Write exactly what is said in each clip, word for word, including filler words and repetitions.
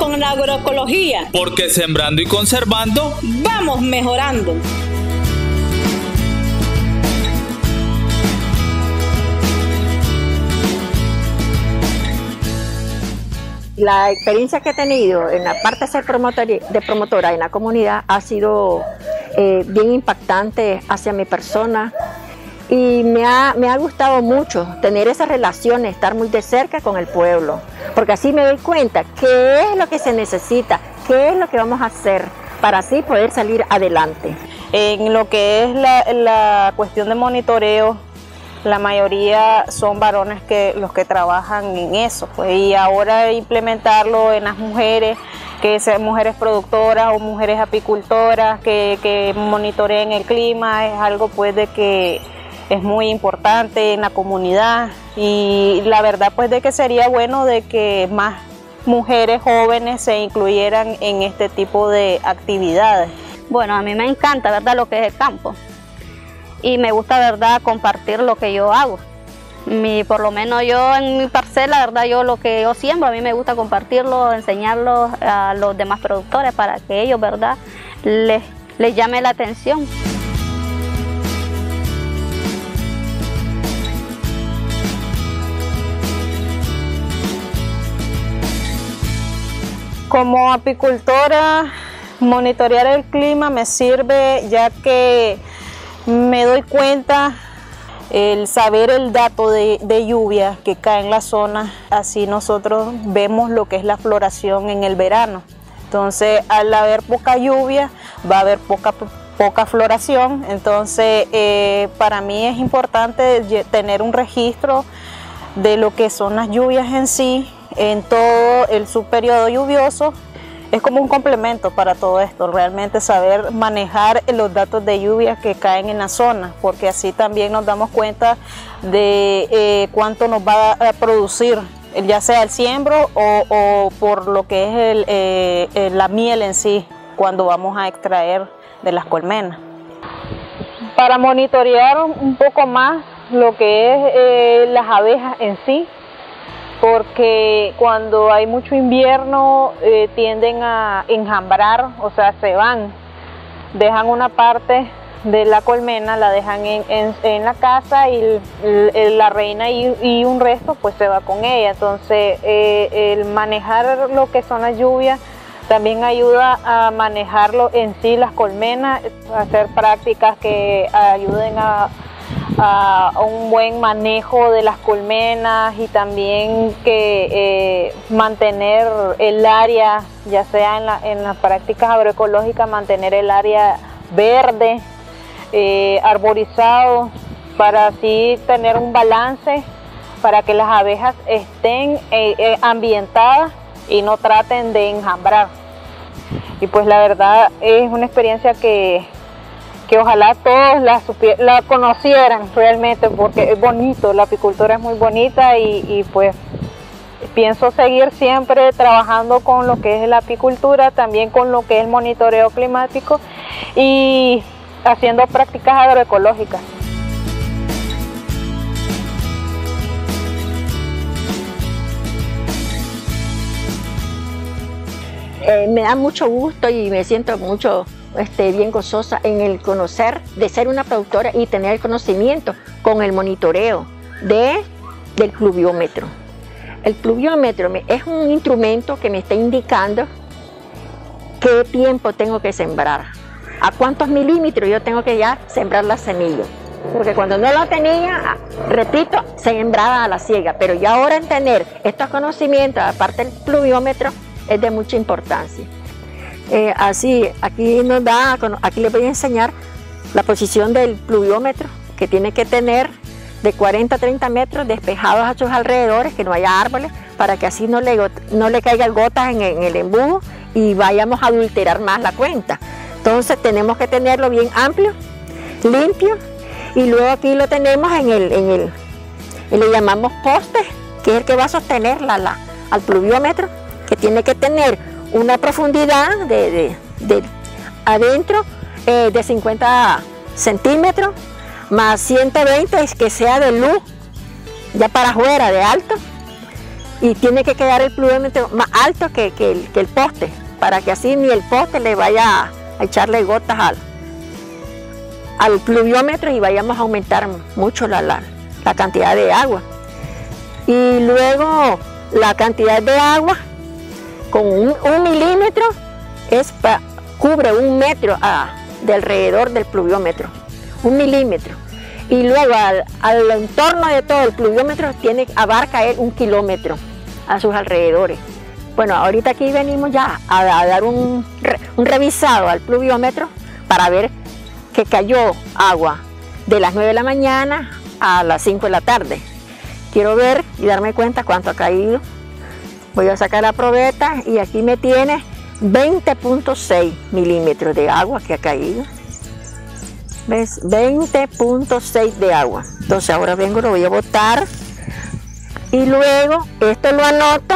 con la agroecología, porque sembrando y conservando vamos mejorando. La experiencia que he tenido en la parte de ser promotora, de promotora en la comunidad ha sido eh, bien impactante hacia mi persona y me ha, me ha gustado mucho tener esas relaciones, estar muy de cerca con el pueblo, porque así me doy cuenta qué es lo que se necesita, qué es lo que vamos a hacer para así poder salir adelante. En lo que es la, la cuestión de monitoreo, la mayoría son varones que los que trabajan en eso, pues, y ahora implementarlo en las mujeres, que sean mujeres productoras o mujeres apicultoras que, que monitoreen el clima, es algo pues de que es muy importante en la comunidad, y la verdad pues de que sería bueno de que más mujeres jóvenes se incluyeran en este tipo de actividades. Bueno, a mí me encanta, ¿verdad?, lo que es el campo. Y me gusta, verdad, compartir lo que yo hago. Mi, por lo menos yo en mi parcela, verdad, yo lo que yo siembro, a mí me gusta compartirlo, enseñarlo a los demás productores para que ellos, verdad, les, les llame la atención. Como apicultora, monitorear el clima me sirve, ya que me doy cuenta, el saber el dato de, de lluvia que cae en la zona, así nosotros vemos lo que es la floración en el verano. Entonces, al haber poca lluvia, va a haber poca, poca floración. Entonces, eh, para mí es importante tener un registro de lo que son las lluvias en sí, en todo el subperiodo lluvioso. Es como un complemento para todo esto, realmente saber manejar los datos de lluvia que caen en la zona, porque así también nos damos cuenta de eh, cuánto nos va a producir, ya sea el siembro o, o por lo que es el, eh, la miel en sí, cuando vamos a extraer de las colmenas. Para monitorear un poco más lo que es eh, las abejas en sí, porque cuando hay mucho invierno eh, tienden a enjambrar, o sea, se van, dejan una parte de la colmena, la dejan en, en, en la casa y el, la reina y, y un resto pues se va con ella. Entonces eh, el manejar lo que son las lluvias también ayuda a manejarlo en sí las colmenas, hacer prácticas que ayuden a a un buen manejo de las colmenas y también que eh, mantener el área, ya sea en, la, en las prácticas agroecológicas, mantener el área verde, eh, arborizado, para así tener un balance, para que las abejas estén eh, eh, ambientadas y no traten de enjambrar. Y pues la verdad es una experiencia que que ojalá todos la, la conocieran realmente, porque es bonito, la apicultura es muy bonita y, y pues pienso seguir siempre trabajando con lo que es la apicultura, también con lo que es el monitoreo climático y haciendo prácticas agroecológicas. Eh, me da mucho gusto y me siento mucho Este, bien gozosa en el conocer de ser una productora y tener el conocimiento con el monitoreo de, del pluviómetro. El pluviómetro me, es un instrumento que me está indicando qué tiempo tengo que sembrar, a cuántos milímetros yo tengo que ya sembrar la semilla. Porque cuando no lo tenía, repito, sembraba a la ciega, pero ya ahora en tener estos conocimientos, aparte del pluviómetro, es de mucha importancia. Eh, así, aquí nos da, aquí les voy a enseñar la posición del pluviómetro, que tiene que tener de cuarenta a treinta metros despejados a sus alrededores, que no haya árboles, para que así no le, no le caigan gotas en, en el embudo y vayamos a adulterar más la cuenta. Entonces tenemos que tenerlo bien amplio, limpio, y luego aquí lo tenemos en el, en el y le llamamos poste, que es el que va a sostener la, la, al pluviómetro, que tiene que tener una profundidad de, de, de adentro eh, de cincuenta centímetros, más ciento veinte que sea de luz, ya para afuera de alto, y tiene que quedar el pluviómetro más alto que, que, el, que el poste, para que así ni el poste le vaya a echarle gotas al, al pluviómetro y vayamos a aumentar mucho la, la, la cantidad de agua. Y luego la cantidad de agua con un, un milímetro es pa, cubre un metro a, de alrededor del pluviómetro, un milímetro. Y luego al, al entorno de todo el pluviómetro tiene, abarca él un kilómetro a sus alrededores. Bueno, ahorita aquí venimos ya a, a dar un, un revisado al pluviómetro para ver que cayó agua de las nueve de la mañana a las cinco de la tarde. Quiero ver y darme cuenta cuánto ha caído. Voy a sacar la probeta y aquí me tiene veinte punto seis milímetros de agua que ha caído. ¿Ves? veinte punto seis de agua. Entonces ahora vengo, lo voy a botar y luego esto lo anoto,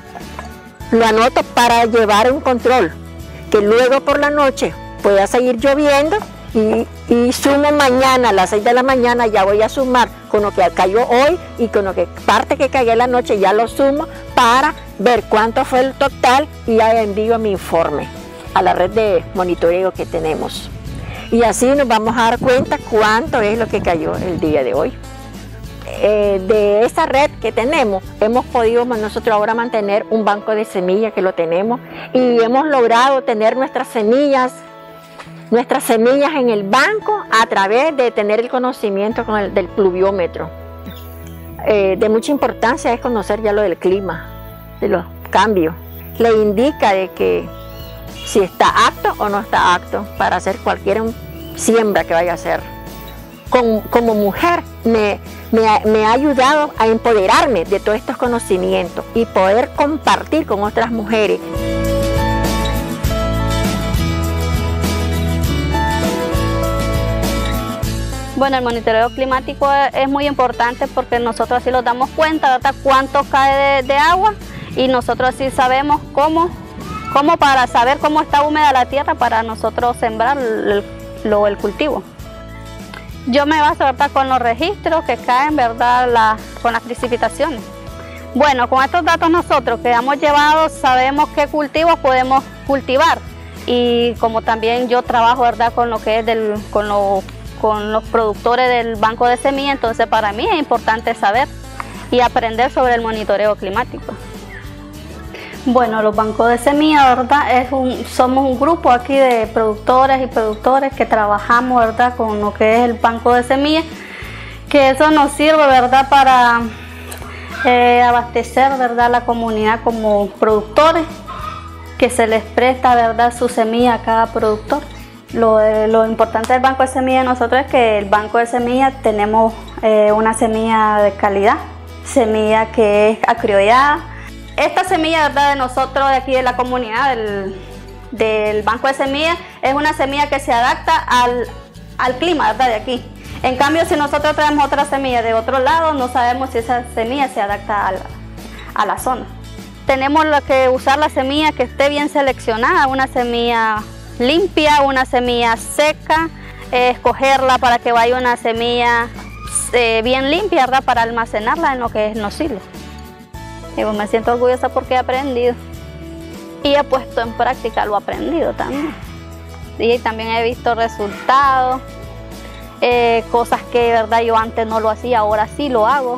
lo anoto para llevar un control, que luego por la noche pueda seguir lloviendo y, y sumo mañana a las seis de la mañana, ya voy a sumar con lo que cayó hoy y con lo que parte que cayó en la noche, ya lo sumo para ver cuánto fue el total y ya envío mi informe a la red de monitoreo que tenemos. Y así nos vamos a dar cuenta cuánto es lo que cayó el día de hoy. Eh, de esa red que tenemos, hemos podido nosotros ahora mantener un banco de semillas que lo tenemos y hemos logrado tener nuestras semillas, nuestras semillas en el banco a través de tener el conocimiento con el, del pluviómetro. Eh, de mucha importancia es conocer ya lo del clima, de los cambios. Le indica de que si está apto o no está apto para hacer cualquier siembra que vaya a hacer. Como, como mujer me, me, me ha ayudado a empoderarme de todos estos conocimientos y poder compartir con otras mujeres. Bueno, el monitoreo climático es muy importante porque nosotros así nos damos cuenta, ¿verdad?, cuánto cae de, de agua y nosotros así sabemos cómo, cómo para saber cómo está húmeda la tierra para nosotros sembrar el, lo, el cultivo. Yo me baso, ¿verdad?, con los registros que caen, ¿verdad?, la, con las precipitaciones. Bueno, con estos datos nosotros que hemos llevado sabemos qué cultivos podemos cultivar y como también yo trabajo, ¿verdad?, con lo que es del, con lo, con los productores del banco de semillas, entonces para mí es importante saber y aprender sobre el monitoreo climático. Bueno, los bancos de semillas, ¿verdad?, es un, somos un grupo aquí de productoras y productores que trabajamos, ¿verdad?, con lo que es el banco de semillas, que eso nos sirve, ¿verdad?, para eh, abastecer, ¿verdad?, la comunidad como productores, que se les presta, ¿verdad?, su semilla a cada productor. Lo, lo importante del banco de semillas de nosotros es que el banco de semillas tenemos eh, una semilla de calidad, semilla que es acriollada. Esta semilla, ¿verdad?, de nosotros de aquí de la comunidad del, del banco de semillas es una semilla que se adapta al, al clima, ¿verdad?, de aquí. En cambio, si nosotros traemos otra semilla de otro lado, no sabemos si esa semilla se adapta a la, a la zona. Tenemos que usar la semilla que esté bien seleccionada, una semilla limpia, una semilla seca, eh, escogerla para que vaya una semilla eh, bien limpia, ¿verdad?, para almacenarla en lo que es los silos. Y pues me siento orgullosa porque he aprendido y he puesto en práctica lo aprendido también. Y también he visto resultados, eh, cosas que, ¿verdad?, yo antes no lo hacía, ahora sí lo hago.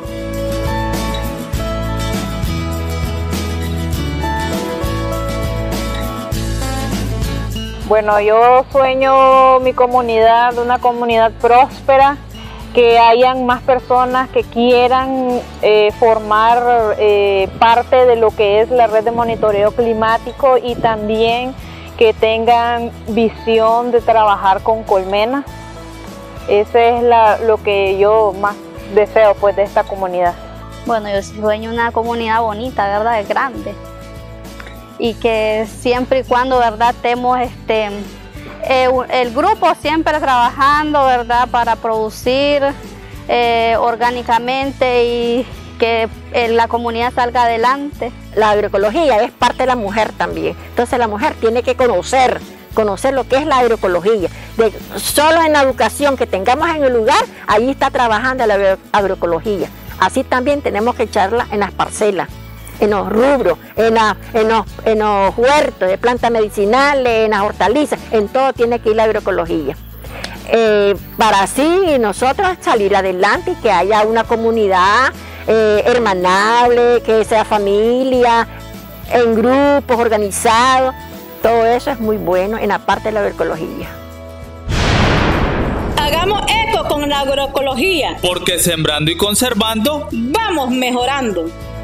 Bueno, yo sueño mi comunidad, una comunidad próspera, que hayan más personas que quieran eh, formar eh, parte de lo que es la red de monitoreo climático y también que tengan visión de trabajar con colmenas. Ese es la, lo que yo más deseo, pues, de esta comunidad. Bueno, yo sueño una comunidad bonita, ¿verdad?, es grande. Y que siempre y cuando, ¿verdad?, estemos este, eh, el grupo siempre trabajando, ¿verdad?, para producir eh, orgánicamente y que eh, la comunidad salga adelante. La agroecología es parte de la mujer también, entonces la mujer tiene que conocer, conocer lo que es la agroecología. De, solo en la educación que tengamos en el lugar, ahí está trabajando la agroecología. Así también tenemos que echarla en las parcelas. en los rubros, en, la, en, los, en los huertos de plantas medicinales, en las hortalizas, en todo tiene que ir la agroecología. Eh, para así nosotros salir adelante y que haya una comunidad eh, hermanable, que sea familia, en grupos organizados, todo eso es muy bueno en la parte de la agroecología. Hagamos eco con la agroecología, porque sembrando y conservando vamos mejorando.